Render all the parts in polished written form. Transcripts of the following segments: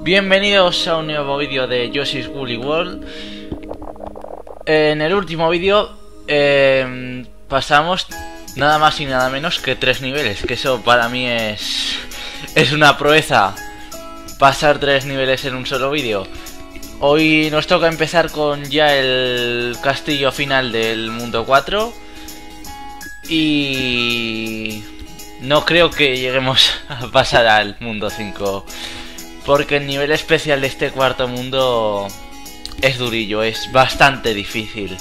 Bienvenidos a un nuevo vídeo de Yoshi's Woolly World. En el último vídeo pasamos nada más y nada menos que 3 niveles, que eso para mí es una proeza, pasar 3 niveles en un solo vídeo. Hoy nos toca empezar con ya el castillo final del mundo 4 y no creo que lleguemos a pasar al mundo 5, porque el nivel especial de este cuarto mundo es durillo, es bastante difícil.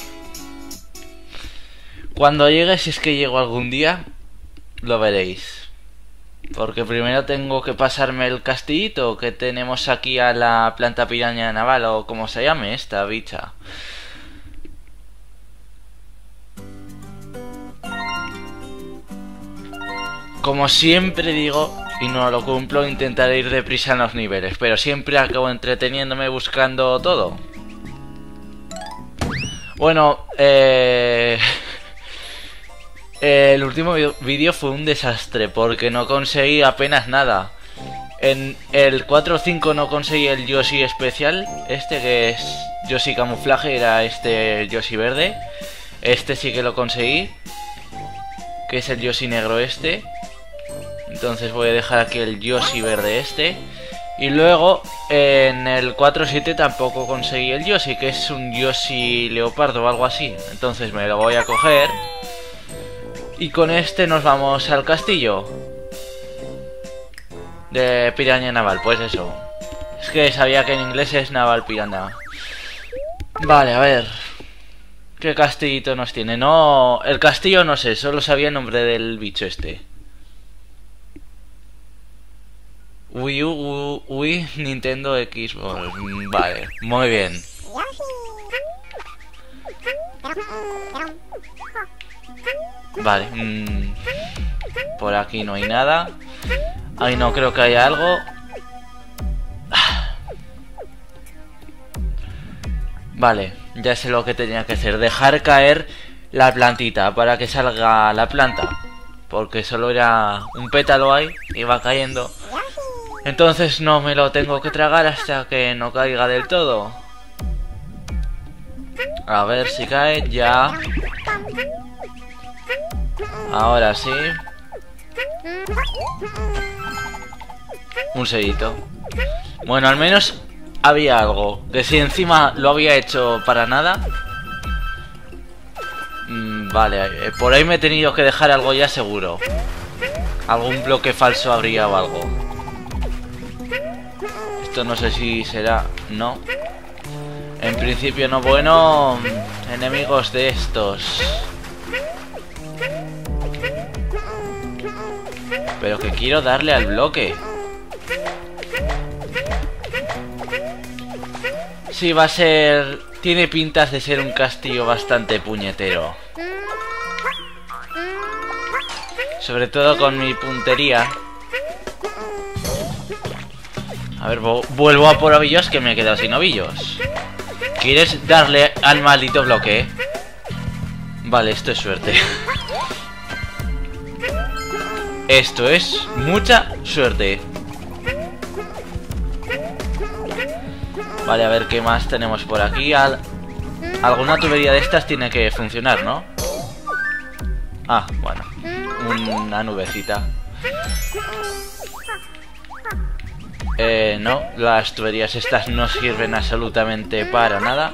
Cuando llegue, si es que llego algún día, lo veréis. Porque primero tengo que pasarme el castillito que tenemos aquí a la planta piraña naval, o como se llame esta bicha. Como siempre digo, y no lo cumplo, intentaré ir deprisa en los niveles, pero siempre acabo entreteniéndome buscando todo. Bueno, el último vídeo fue un desastre porque no conseguí apenas nada. En el 4 o 5 no conseguí el Yoshi especial, este que es Yoshi camuflaje, era este Yoshi verde. Este sí que lo conseguí, que es el Yoshi negro este. Entonces voy a dejar aquí el Yoshi verde este. Y luego en el 4-7 tampoco conseguí el Yoshi, que es un Yoshi leopardo o algo así. Entonces me lo voy a coger y con este nos vamos al castillo de piraña naval. Pues eso, es que sabía que en inglés es naval piraña. Vale, a ver qué castillito nos tiene. No, el castillo no sé, solo sabía el nombre del bicho este. Wii, Nintendo, Xbox. Vale, muy bien. Vale, por aquí no hay nada. Ahí no creo que haya algo. Vale, ya sé lo que tenía que hacer. Dejar caer la plantita para que salga la planta, porque solo era un pétalo ahí, iba cayendo. Entonces no me lo tengo que tragar hasta que no caiga del todo. A ver si cae ya. Ahora sí. Un sellito. Bueno, al menos había algo. Que si encima lo había hecho para nada. Vale, por ahí me he tenido que dejar algo ya seguro. Algún bloque falso habría o algo. Esto no sé si será... No. En principio no. Bueno, enemigos de estos. Pero que quiero darle al bloque. Sí, va a ser... Tiene pintas de ser un castillo bastante puñetero. Sobre todo con mi puntería. A ver, vuelvo a por ovillos, que me he quedado sin ovillos. ¿Quieres darle al maldito bloque? Vale, esto es suerte. Esto es mucha suerte. Vale, a ver qué más tenemos por aquí. Alguna tubería de estas tiene que funcionar, ¿no? Ah, bueno. Una nubecita. No, las tuberías estas no sirven absolutamente para nada.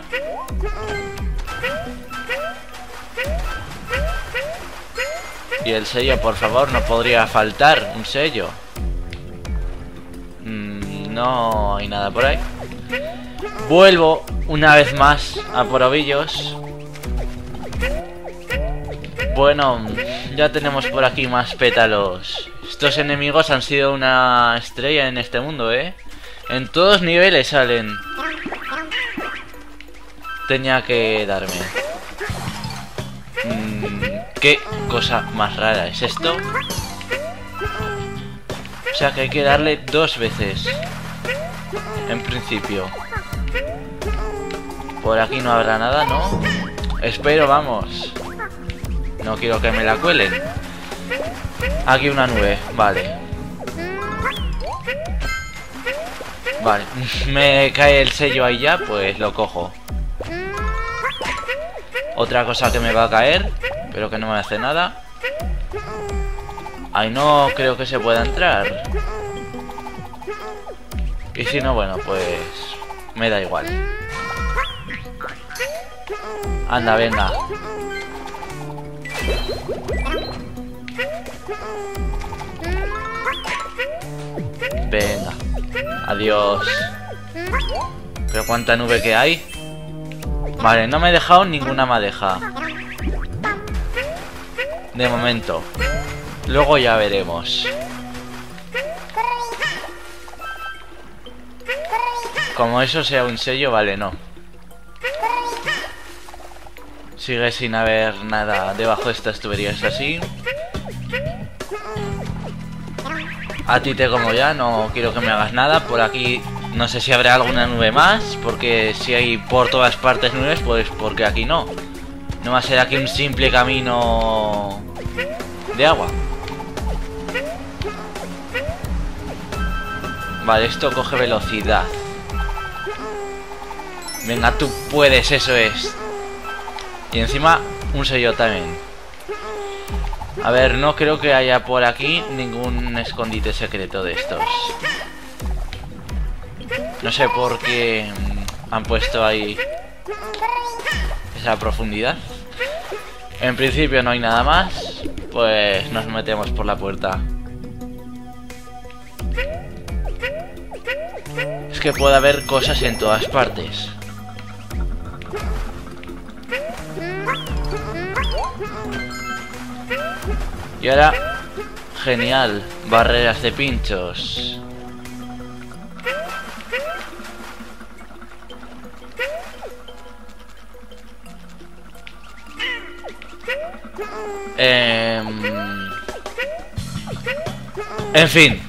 Y el sello, por favor, no podría faltar un sello. No hay nada por ahí. Vuelvo una vez más a por ovillos. Bueno, ya tenemos por aquí más pétalos. Estos enemigos han sido una estrella en este mundo, ¿eh? En todos niveles salen. Tenía que darme. ¿Qué cosa más rara es esto? O sea que hay que darle 2 veces. En principio. Por aquí no habrá nada, ¿no? Espero, vamos. No quiero que me la cuelen. Aquí una nube, vale. Vale, me cae el sello ahí ya, pues lo cojo. Otra cosa que me va a caer, pero que no me hace nada. Ahí no creo que se pueda entrar. Y si no, bueno, pues me da igual. Anda, venga. Venga. Adiós. Pero cuánta nube que hay. Vale, no me he dejado ninguna madeja. De momento. Luego ya veremos. Como eso sea un sello, vale, no. Sigue sin haber nada debajo de estas tuberías así. A ti te como ya, no quiero que me hagas nada. Por aquí no sé si habrá alguna nube más, porque si hay por todas partes nubes, pues porque aquí no. No va a ser aquí un simple camino de agua. Vale, esto coge velocidad. Venga, tú puedes, eso es. Y encima un sello también. A ver, no creo que haya por aquí ningún escondite secreto de estos. No sé por qué han puesto ahí esa profundidad. En principio no hay nada más. Pues nos metemos por la puerta. Es que puede haber cosas en todas partes. Y ahora, genial, barreras de pinchos. En fin.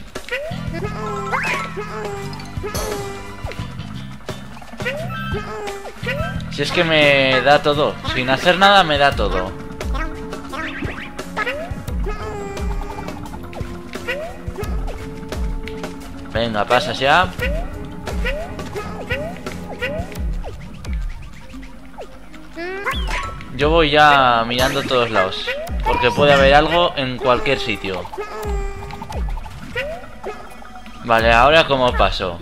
Si es que me da todo, sin hacer nada me da todo. Venga, pasas ya. Yo voy ya mirando todos lados, porque puede haber algo en cualquier sitio. Vale, ahora ¿cómo paso?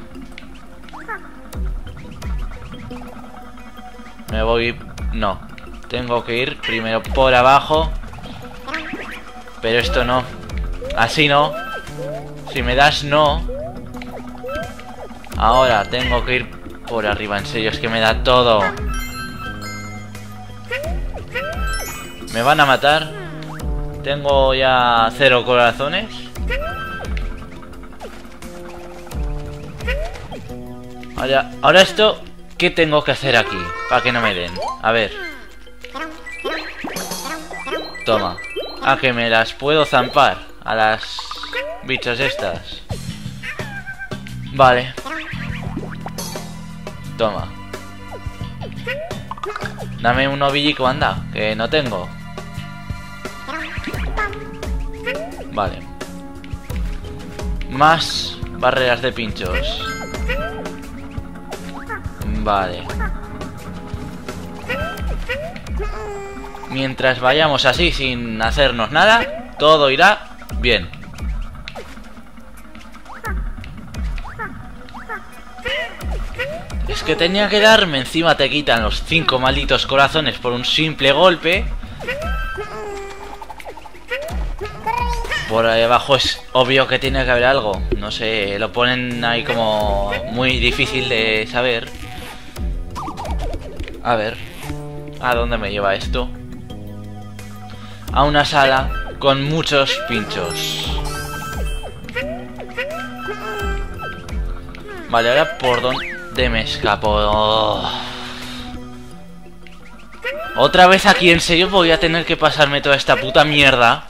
Me voy... No, tengo que ir primero por abajo. Pero esto no. Así no. Si me das no. Ahora tengo que ir por arriba. En serio, es que me da todo. Me van a matar. Tengo ya 0 corazones. Ahora esto, ¿qué tengo que hacer aquí? Para que no me den. A ver. Toma. A que me las puedo zampar. A las bichas estas. Vale. Toma. Dame un ovillico, anda. Que no tengo. Vale. Más barreras de pinchos. Vale. Mientras vayamos así sin hacernos nada, todo irá bien. Es que tenía que darme, encima te quitan los 5 malditos corazones por un simple golpe. Por ahí abajo es obvio que tiene que haber algo. No sé, lo ponen ahí como muy difícil de saber. A ver, ¿a dónde me lleva esto? A una sala con muchos pinchos. Vale, ahora ¿por dónde me escapo? Oh. Otra vez aquí, ¿en serio voy a tener que pasarme toda esta puta mierda?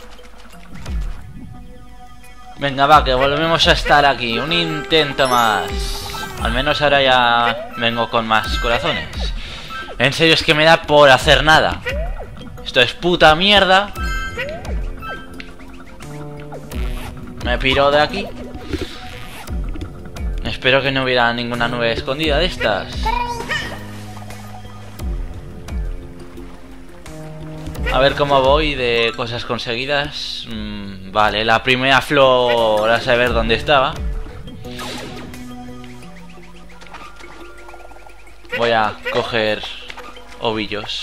Venga, va, que volvemos a estar aquí. Un intento más. Al menos ahora ya vengo con más corazones. En serio, es que me da por hacer nada. Esto es puta mierda. Me piro de aquí. espero que no hubiera ninguna nube escondida de estas. A ver cómo voy de cosas conseguidas. Vale, la primera flor a saber dónde estaba. Voy a coger ovillos.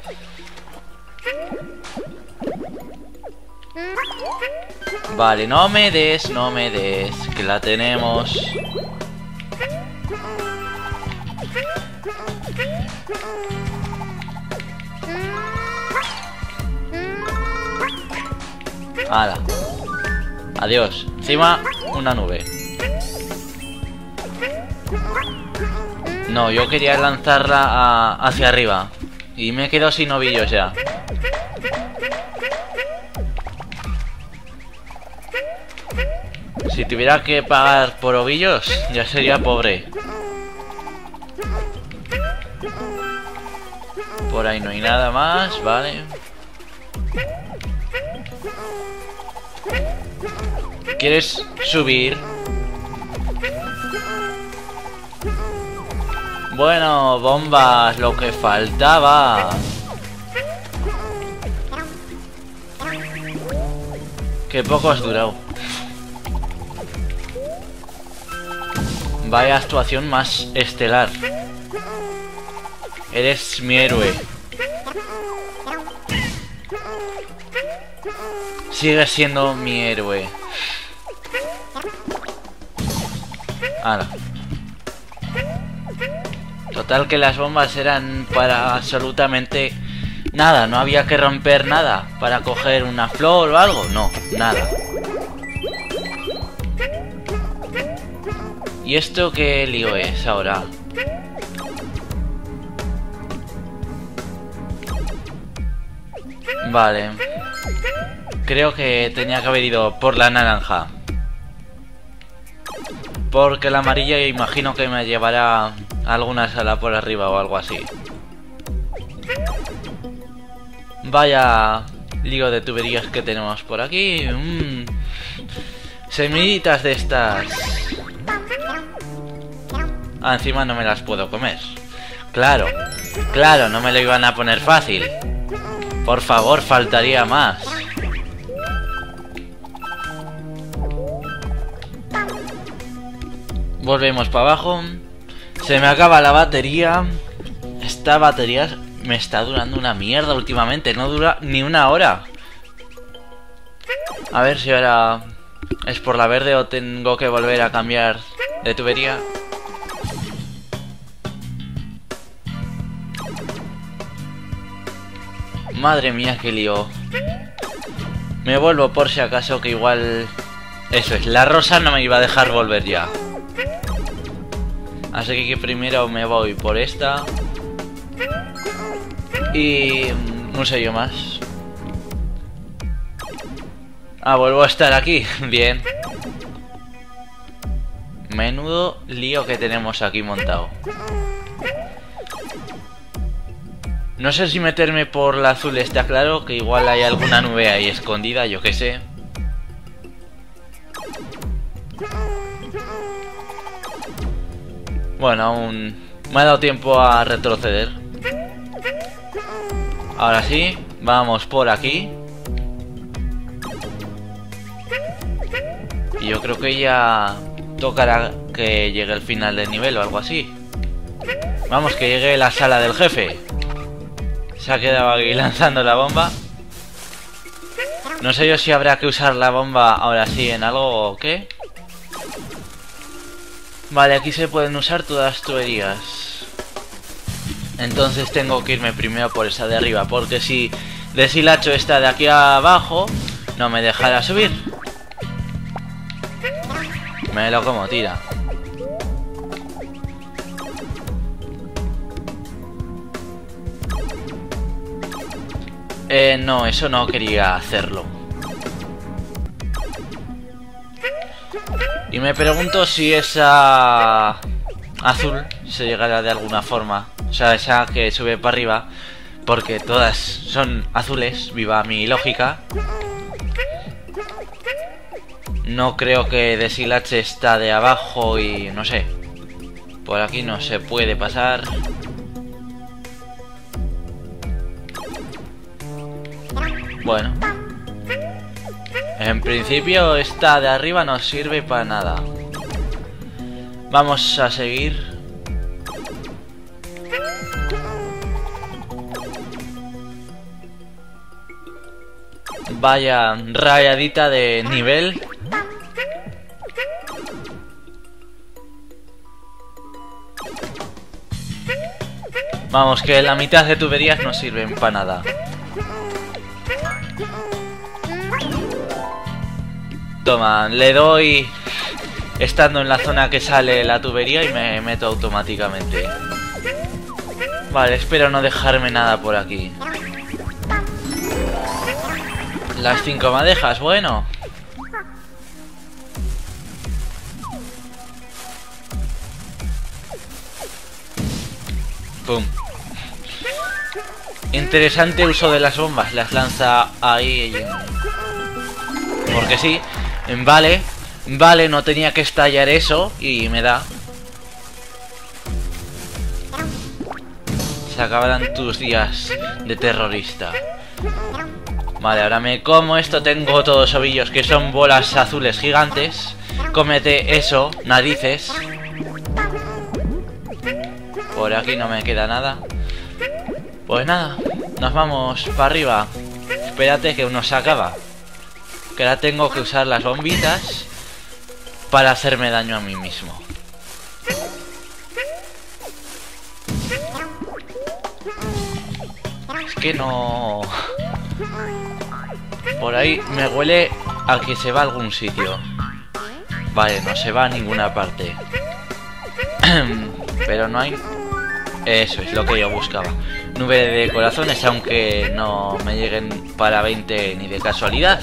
Vale, no me des, que la tenemos. Hala. Adiós. Encima, una nube. No, yo quería lanzarla hacia arriba. Y me quedo sin ovillos ya. Si tuviera que pagar por ovillos, ya sería pobre. Por ahí no hay nada más, vale. ¿Quieres subir? Bueno, bombas, lo que faltaba. Qué poco has durado. Vaya actuación más estelar. Eres mi héroe. Sigues siendo mi héroe. Ahora. Total que las bombas eran para absolutamente nada. No había que romper nada para coger una flor o algo. No, nada. ¿Y esto qué lío es ahora? Vale. Creo que tenía que haber ido por la naranja. Porque la amarilla imagino que me llevará a alguna sala por arriba o algo así. Vaya lío de tuberías que tenemos por aquí. Semillitas de estas. Ah, encima no me las puedo comer. Claro, claro, no me lo iban a poner fácil. Por favor, faltaría más. Volvemos para abajo. Se me acaba la batería. Esta batería me está durando una mierda últimamente. No dura ni una hora. A ver si ahora es por la verde o tengo que volver a cambiar de tubería. Madre mía, qué lío. Me vuelvo por si acaso, que igual... Eso es, la rosa no me iba a dejar volver ya. Así que primero me voy por esta. Y... no sé yo más. Ah, vuelvo a estar aquí. Bien. Menudo lío que tenemos aquí montado. No sé si meterme por la azul, está claro, que igual hay alguna nube ahí escondida, yo qué sé. Bueno, aún me ha dado tiempo a retroceder. Ahora sí, vamos por aquí. Y yo creo que ya tocará que llegue el final del nivel o algo así. Vamos, que llegue la sala del jefe. Se ha quedado aquí lanzando la bomba. No sé yo si habrá que usar la bomba ahora sí en algo o qué. Vale, aquí se pueden usar todas las tuberías. Entonces tengo que irme primero por esa de arriba, porque si deshilacho esta de aquí abajo, no me dejará subir. Me lo como, tira. No, eso no quería hacerlo. Y me pregunto si esa azul se llegará de alguna forma. O sea, esa que sube para arriba. Porque todas son azules, viva mi lógica. No creo que Desilache está de abajo y no sé. Por aquí no se puede pasar. Bueno. En principio esta de arriba no sirve para nada. Vamos a seguir. Vaya rayadita de nivel. Vamos, que la mitad de tuberías no sirven para nada. Toma, le doy estando en la zona que sale la tubería y me meto automáticamente. Vale, espero no dejarme nada por aquí. Las 5 madejas, bueno. Pum. Interesante uso de las bombas. Las lanza ahí. Porque sí. Vale, no tenía que estallar eso. Y me da. Se acabarán tus días de terrorista. Vale, ahora me como esto. Tengo todos ovillos que son bolas azules gigantes. Cómete eso, narices. Por aquí no me queda nada. Pues nada, nos vamos para arriba. Espérate que uno se acaba. Que ahora tengo que usar las bombitas para hacerme daño a mí mismo. Es que no... Por ahí me huele a que se va a algún sitio. Vale, no se va a ninguna parte. Pero no hay... Eso es lo que yo buscaba. Nube de corazones, aunque no me lleguen para 20 ni de casualidad.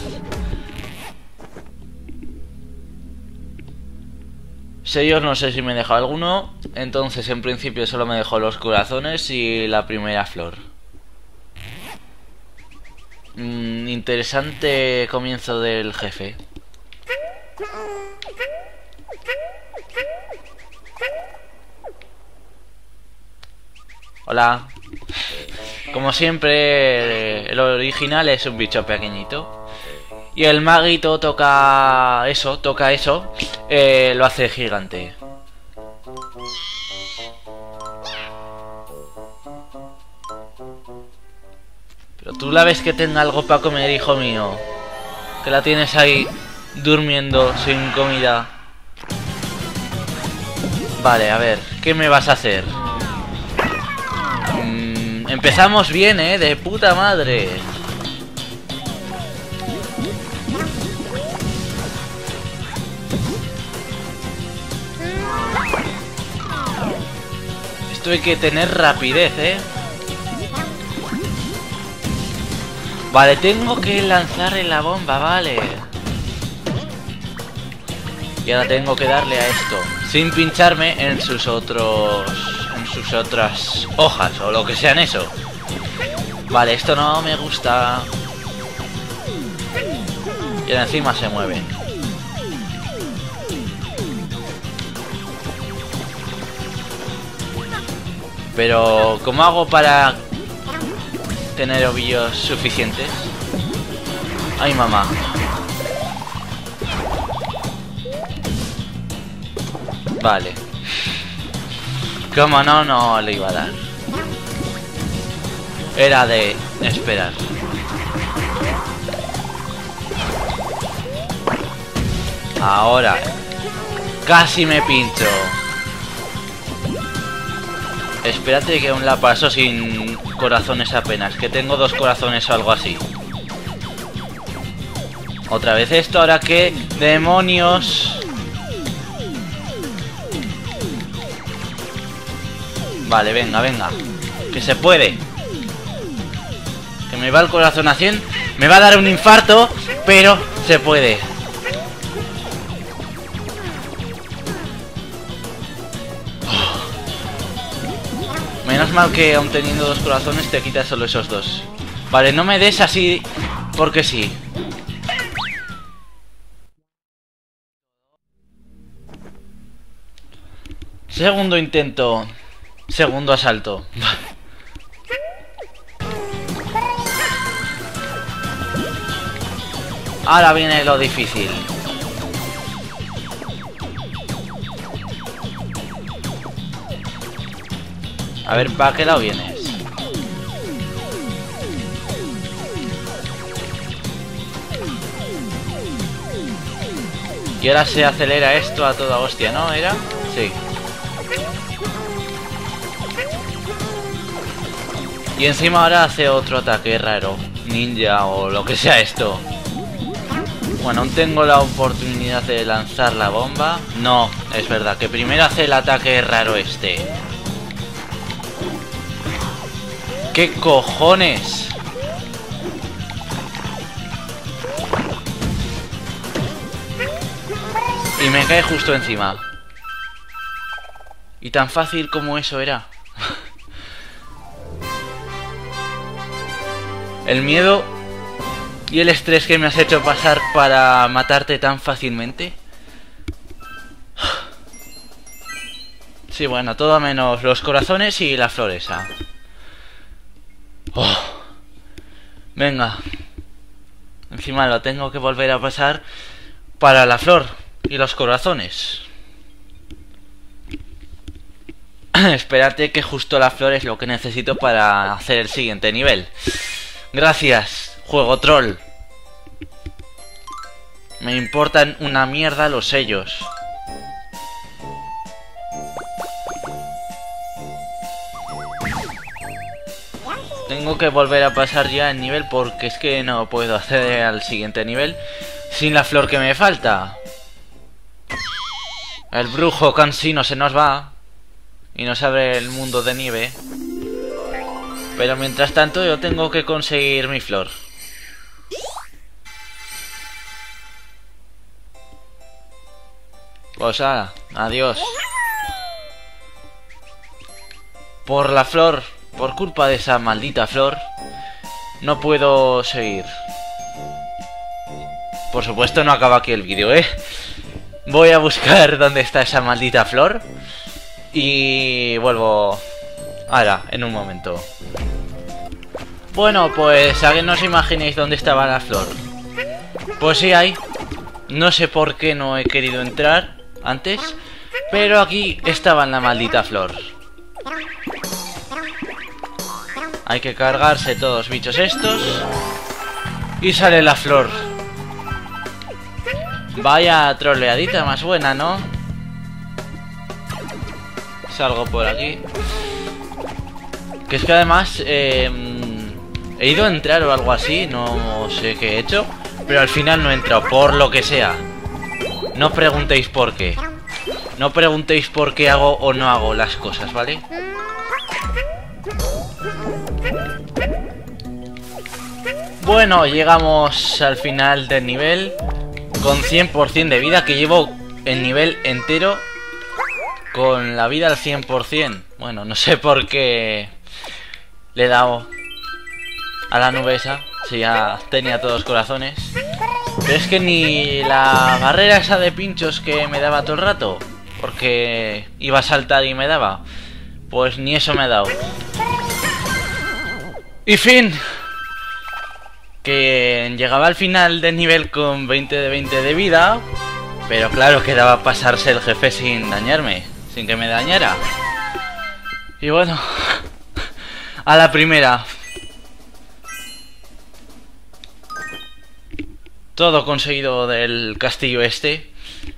Sellos no sé si me dejó alguno. Entonces en principio solo me dejó los corazones y la primera flor. Interesante comienzo del jefe. Hola. Como siempre, el original es un bicho pequeñito. Y el maguito toca eso, lo hace gigante. Pero tú la ves que tenga algo para comer, hijo mío. Que la tienes ahí durmiendo sin comida. Vale, a ver, ¿qué me vas a hacer? Empezamos bien, de puta madre. Esto hay que tener rapidez, Vale, tengo que lanzarle la bomba, vale. Y ahora tengo que darle a esto sin pincharme en sus otras hojas o lo que sean eso. Vale, esto no me gusta. Y ahora encima se mueve. Pero ¿cómo hago para tener ovillos suficientes? Ay, mamá. Vale. Como no le iba a dar. Era de esperar. Ahora. Casi me pincho. Espérate que aún la paso sin corazones apenas. Que tengo 2 corazones o algo así. Otra vez esto. Ahora qué demonios. Vale, venga. Que se puede. Que me va el corazón a 100. Me va a dar un infarto. Pero se puede. Menos mal que aun teniendo 2 corazones te quitas solo esos 2. Vale, no me des así porque sí. Segundo intento. Segundo asalto. Ahora viene lo difícil. A ver, ¿para qué lado vienes? Y ahora se acelera esto a toda hostia, ¿no? ¿Era? Sí. Y encima ahora hace otro ataque raro. Ninja o lo que sea esto. Bueno, aún tengo la oportunidad de lanzar la bomba. No, es verdad, que primero hace el ataque raro este. ¿Qué cojones? Y me cae justo encima. Y tan fácil como eso era. El miedo y el estrés que me has hecho pasar para matarte tan fácilmente. Sí, bueno, todo menos los corazones y la flor esa. Oh. Venga. Encima lo tengo que volver a pasar para la flor y los corazones. Espérate, que justo la flor es lo que necesito para hacer el siguiente nivel. Gracias, juego troll. Me importan una mierda los sellos. Tengo que volver a pasar ya el nivel porque es que no puedo acceder al siguiente nivel sin la flor que me falta. El brujo cansino se nos va y nos abre el mundo de nieve. Pero mientras tanto yo tengo que conseguir mi flor. Pues adiós. Por la flor, por culpa de esa maldita flor, no puedo seguir. Por supuesto no acaba aquí el vídeo, ¿eh? Voy a buscar dónde está esa maldita flor y vuelvo ahora, en un momento. Bueno, pues a que no os imaginéis dónde estaba la flor. Pues sí hay. No sé por qué no he querido entrar antes, pero aquí estaba la maldita flor. Hay que cargarse todos los bichos estos y sale la flor. Vaya troleadita más buena, ¿no? Salgo por aquí. Que es que además he ido a entrar o algo así, no sé qué he hecho, pero al final no he entrado, por lo que sea. No preguntéis por qué. No preguntéis por qué hago o no hago las cosas, ¿vale? Bueno, llegamos al final del nivel con 100% de vida, que llevo el nivel entero con la vida al 100%. Bueno, no sé por qué le he dado a la nube esa, si ya tenía todos los corazones. Pero es que ni la barrera esa de pinchos que me daba todo el rato, porque iba a saltar y me daba, pues ni eso me ha dado. Y fin. Que llegaba al final del nivel con 20 de 20 de vida, pero claro, quedaba pasarse el jefe sin dañarme, sin que me dañara. Y bueno, a la primera. Todo conseguido del castillo este.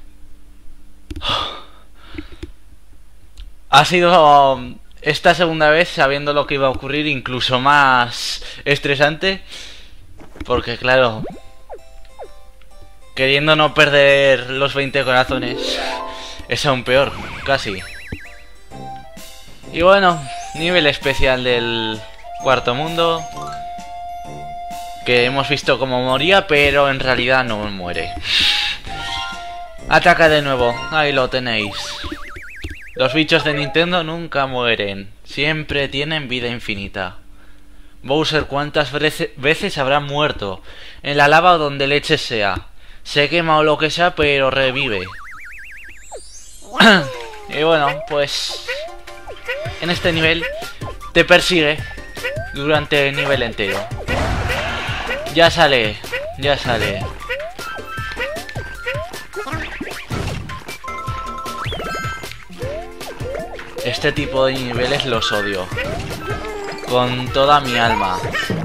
Ha sido esta segunda vez, sabiendo lo que iba a ocurrir, incluso más estresante. Porque claro, queriendo no perder los 20 corazones, es aún peor, casi. Y bueno, nivel especial del cuarto mundo, que hemos visto cómo moría, pero en realidad no muere. Ataca de nuevo, ahí lo tenéis. Los bichos de Nintendo nunca mueren, siempre tienen vida infinita. Bowser, ¿cuántas veces habrá muerto? En la lava o donde leche sea. Se quema o lo que sea, pero revive. Y bueno, pues en este nivel te persigue durante el nivel entero. Ya sale, ya sale. Este tipo de niveles los odio con toda mi alma.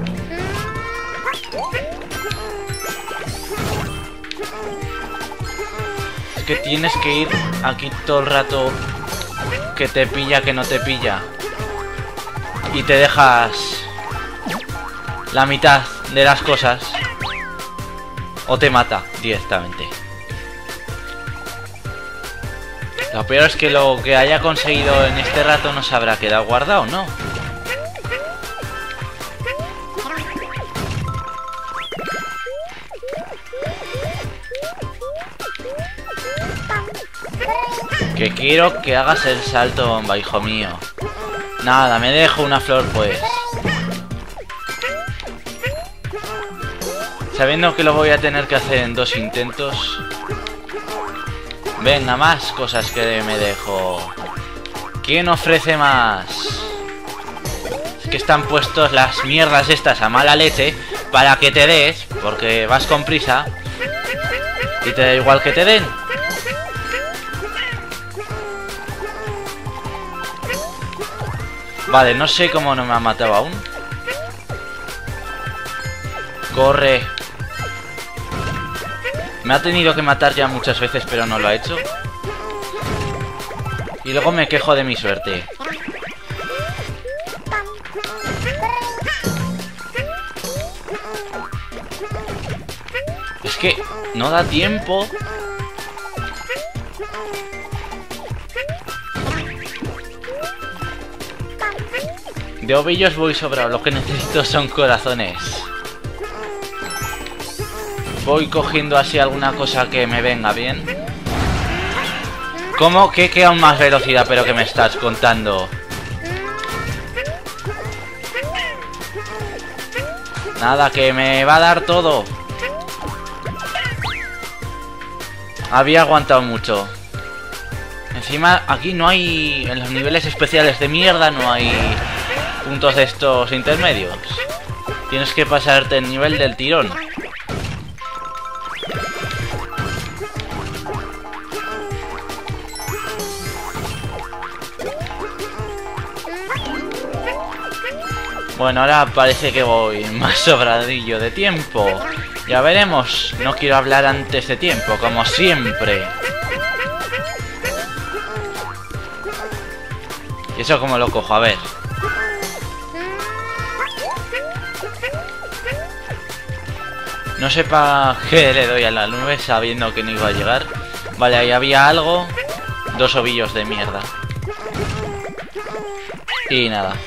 Es que tienes que ir aquí todo el rato, que te pilla, que no te pilla, y te dejas la mitad de las cosas o te mata directamente. Lo peor es que lo que haya conseguido en este rato no se habrá quedado guardado, ¿no? Que quiero que hagas el salto bomba, hijo mío. Nada, me dejo una flor pues. Sabiendo que lo voy a tener que hacer en 2 intentos. Venga, más cosas que me dejo. ¿Quién ofrece más? Es que están puestos las mierdas estas a mala leche para que te des, porque vas con prisa y te da igual que te den. Vale, no sé cómo no me ha matado aún. Corre. Me ha tenido que matar ya muchas veces, pero no lo ha hecho. Y luego me quejo de mi suerte. Es que no da tiempo. De ovillos voy sobrado. Lo que necesito son corazones. Voy cogiendo así alguna cosa que me venga bien. ¿Cómo que queda aún más velocidad? Pero que me estás contando. Nada, que me va a dar todo. Había aguantado mucho. Encima aquí no hay... En los niveles especiales de mierda no hay puntos de estos intermedios. Tienes que pasarte el nivel del tirón. Bueno, ahora parece que voy más sobradillo de tiempo. Ya veremos. No quiero hablar antes de tiempo, como siempre. ¿Y eso cómo lo cojo? A ver. No sé para qué le doy a la nube sabiendo que no iba a llegar. Vale, ahí había algo. 2 ovillos de mierda. Y nada.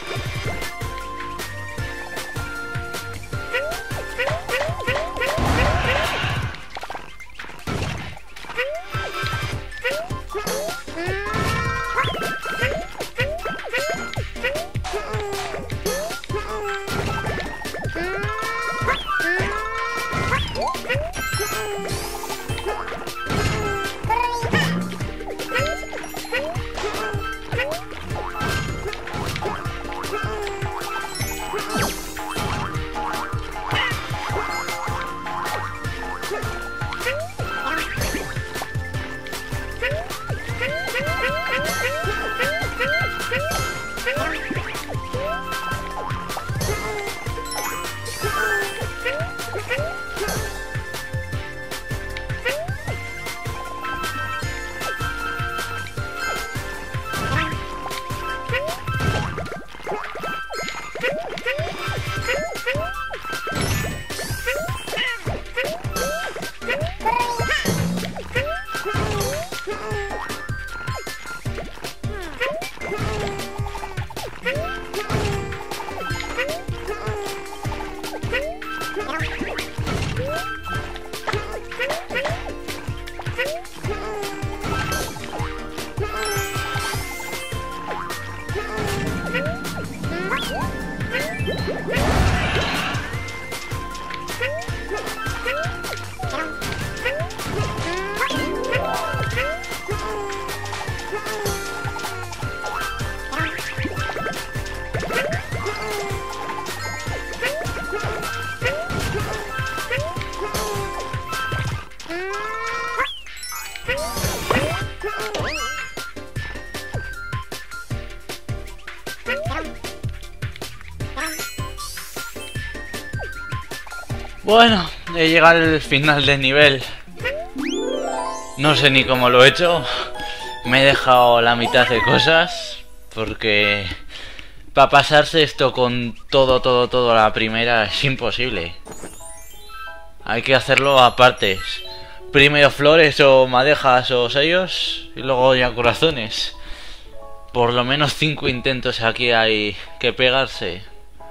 Bueno, he llegado al final del nivel. No sé ni cómo lo he hecho. Me he dejado la mitad de cosas. Porque para pasarse esto con todo a la primera es imposible. Hay que hacerlo a partes. Primero flores o madejas o sellos. Y luego ya corazones. Por lo menos 5 intentos aquí hay que pegarse.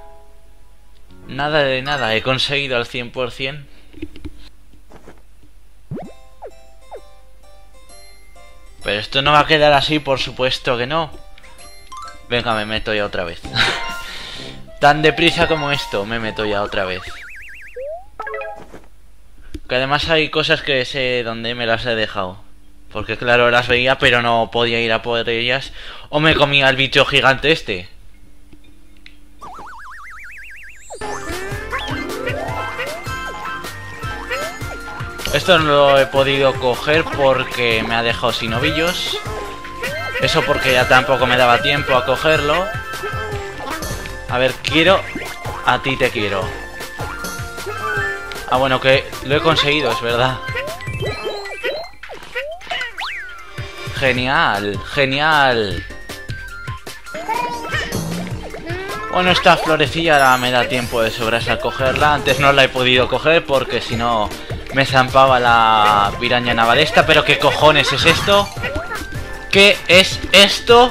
Nada de nada, he conseguido al 100%. Pero esto no va a quedar así, por supuesto que no. Venga, me meto ya otra vez. Tan deprisa como esto, me meto ya otra vez. Que además hay cosas que sé dónde me las he dejado. Porque claro, las veía, pero no podía ir a por ellas. O me comía el bicho gigante este. Esto no lo he podido coger porque me ha dejado sin ovillos. Eso porque ya tampoco me daba tiempo a cogerlo. A ver, quiero... A ti te quiero. Ah, bueno, que lo he conseguido, es verdad. Genial, genial. Bueno, esta florecilla ahora me da tiempo de sobras a cogerla. Antes no la he podido coger porque si no me zampaba la piraña navalesta. Pero ¿qué cojones es esto? ¿Qué es esto?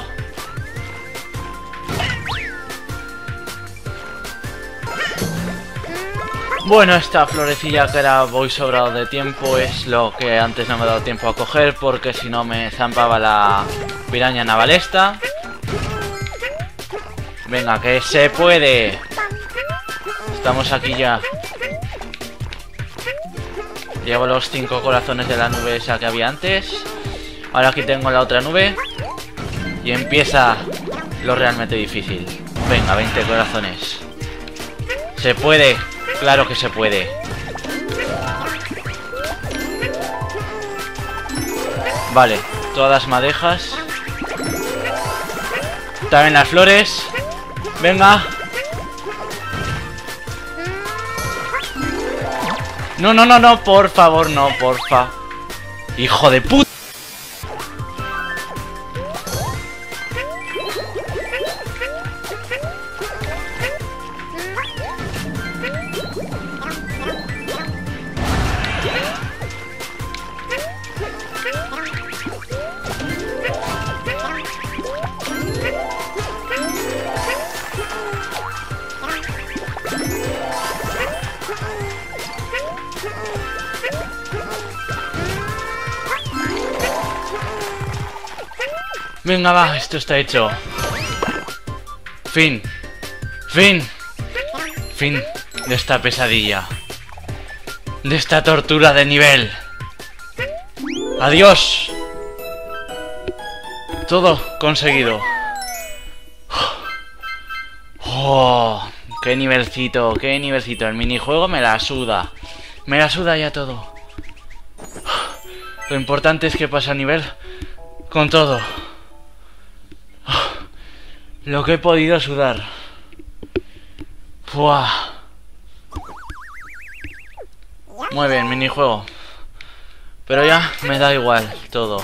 Bueno, esta florecilla que era voy sobrado de tiempo es lo que antes no me ha dado tiempo a coger porque si no me zampaba la piraña navalesta. Venga, que se puede. Estamos aquí ya. Llevo los 5 corazones de la nube esa que había antes. Ahora aquí tengo la otra nube. Y empieza lo realmente difícil. Venga, 20 corazones. Se puede. Claro que se puede. Vale, todas las madejas. También las flores. Venga. No, no, no, no, por favor, no, porfa. Hijo de puta. Venga, va, esto está hecho. Fin. Fin. Fin de esta pesadilla. De esta tortura de nivel. Adiós. Todo conseguido. Oh, qué nivelcito, qué nivelcito. El minijuego me la suda. Me la suda ya todo. Lo importante es que pasa a nivel con todo. Lo que he podido sudar. ¡Buah! Muy bien, minijuego. Pero ya me da igual todo.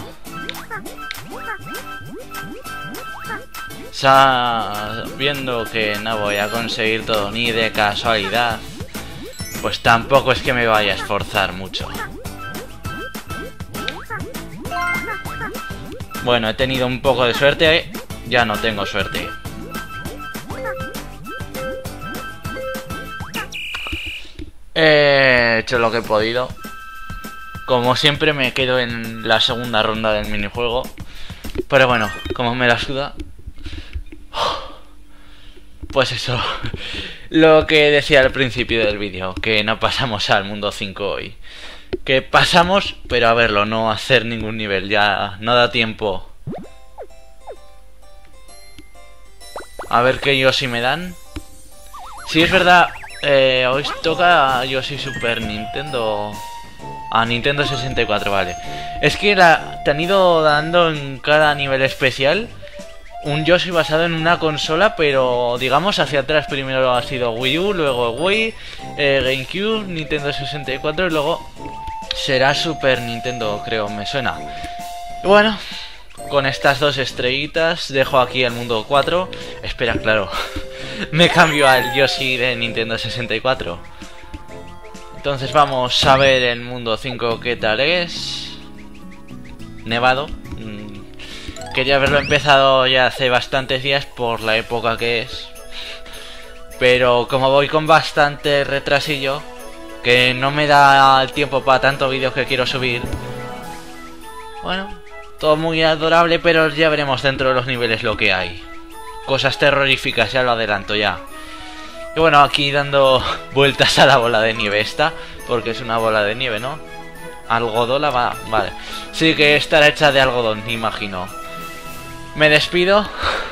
Sabiendo que no voy a conseguir todo ni de casualidad, pues tampoco es que me vaya a esforzar mucho. Bueno, he tenido un poco de suerte. Ya no tengo suerte. He hecho lo que he podido. Como siempre me quedo en la segunda ronda del minijuego. Pero bueno, como me la suda. Pues eso. Lo que decía al principio del vídeo. Que no pasamos al mundo 5 hoy. Que pasamos, pero a verlo, no a hacer ningún nivel. Ya no da tiempo. A ver qué Yoshi me dan. Si es verdad, hoy toca Yoshi Super Nintendo. a Nintendo 64, vale. Es que te han ido dando en cada nivel especial un Yoshi basado en una consola, pero digamos hacia atrás. Primero ha sido Wii U, luego Wii, GameCube, Nintendo 64 y luego será Super Nintendo, creo, me suena. Y bueno, con estas dos estrellitas dejo aquí el mundo 4. Espera, claro, me cambio al Yoshi de Nintendo 64. Entonces vamos a ver el mundo 5 qué tal es. Nevado. Quería haberlo empezado ya hace bastantes días por la época que es. Pero como voy con bastante retrasillo, que no me da el tiempo para tantos vídeos que quiero subir. Bueno, todo muy adorable, pero ya veremos dentro de los niveles lo que hay. Cosas terroríficas, ya lo adelanto ya. Y bueno, aquí dando vueltas a la bola de nieve esta, porque es una bola de nieve, ¿no? Algodón, vale. Sí que estará hecha de algodón, imagino. Me despido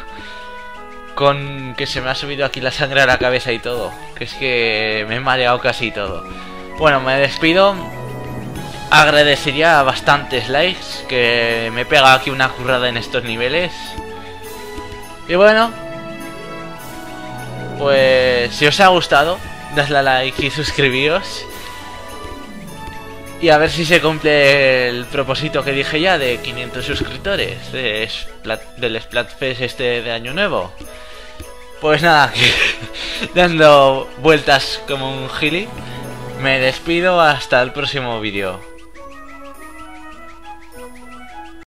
con que se me ha subido aquí la sangre a la cabeza y todo. Que es que me he mareado casi todo. Bueno, me despido. Agradecería bastantes likes, que me pega aquí una currada en estos niveles. Y bueno, pues si os ha gustado, dadle a like y suscribíos. Y a ver si se cumple el propósito que dije ya de 500 suscriptores del Splatfest este de Año Nuevo. Pues nada, dando vueltas como un gili, me despido hasta el próximo vídeo.